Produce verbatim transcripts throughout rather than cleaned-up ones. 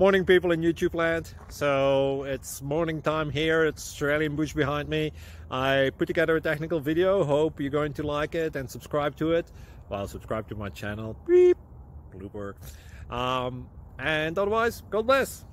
Morning, people in YouTube land. So it's morning time here. It's Australian bush behind me. I put together a technical video. Hope you're going to like it and subscribe to it. Well, subscribe to my channel. Beep. Blooper. Um, and otherwise, God bless.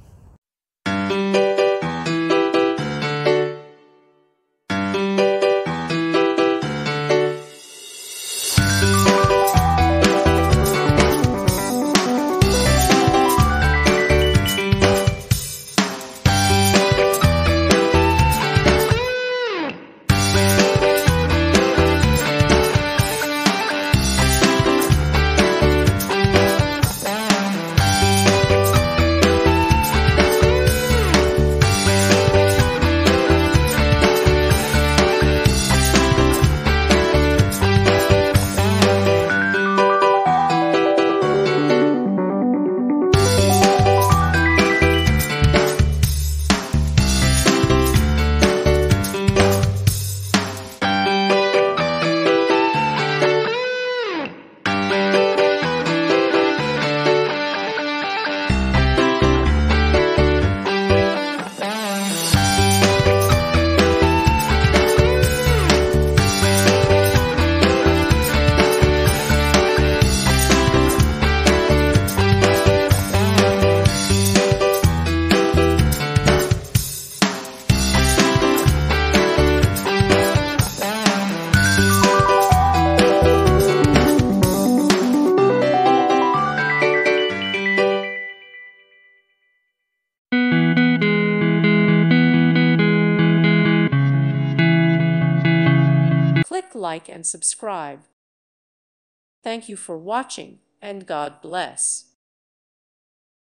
Click like and subscribe. Thank you for watching, and God bless.